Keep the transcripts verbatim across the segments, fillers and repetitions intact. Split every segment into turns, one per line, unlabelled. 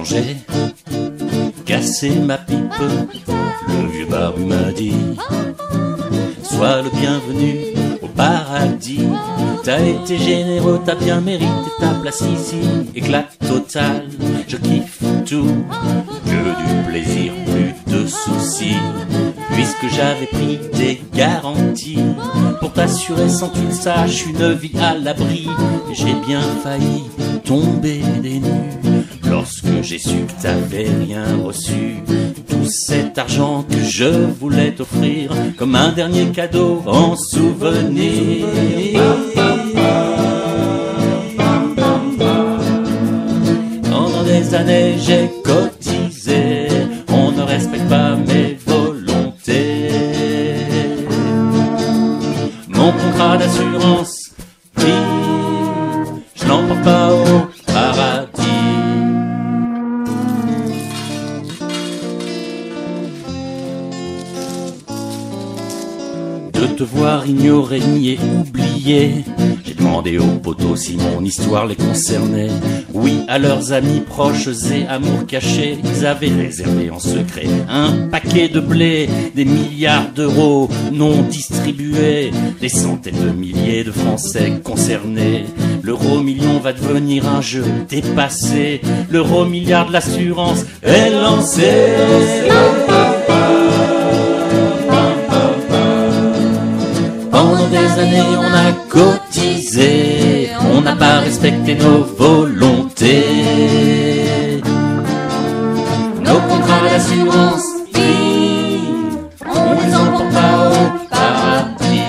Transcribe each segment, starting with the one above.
j'ai cassé ma pipe, le vieux baru m'a dit: sois le bienvenu au paradis. T'as été généreux, t'as bien mérité ta place ici. Éclat total, je kiffe tout, que du plaisir, plus de soucis. Puisque j'avais pris des garanties pour t'assurer sans que tu le saches une vie à l'abri. J'ai bien failli tomber des nues lorsque j'ai su que t'avais rien reçu. Tout cet argent que je voulais t'offrir comme un dernier cadeau en souvenir. Pendant des années j'ai cotisé, on ne respecte pas mes volontés. Mon contrat d'assurance pris, je l'emporte pas au paradis. De te voir ignoré, nié, oublié, j'ai demandé aux poteaux si mon histoire les concernait. Oui, à leurs amis proches et amours cachés, ils avaient réservé en secret un paquet de blé, des milliards d'euros non distribués, des centaines de milliers de Français concernés. L'euro million va devenir un jeu dépassé, l'euro milliard de l'assurance est lancé. Pendant des années on a cotisé, on n'a pas respecté nos volontés. Nos contrats d'assurance pris, on les emporte pas au paradis.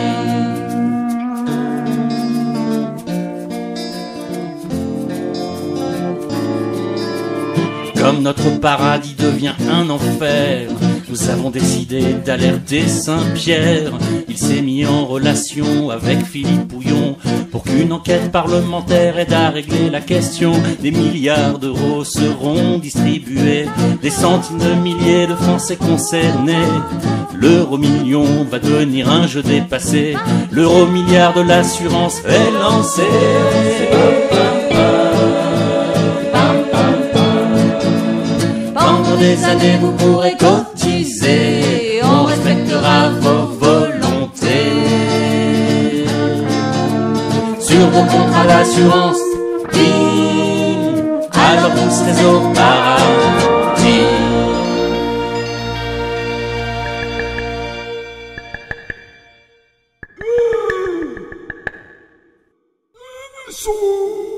Comme notre paradis devient un enfer, nous avons décidé d'alerter Saint-Pierre. Il s'est mis en relation avec Philippe Pouillon pour qu'une enquête parlementaire aide à régler la question. Des milliards d'euros seront distribués, des centaines de milliers de Français concernés. L'euro million va devenir un jeu dépassé, l'euro milliard de l'assurance est lancé. Pendant des années vous pourrez cotiser, on respectera vos volontés. Sur vos contrats d'assurance, alors vous serez au paradis.
Son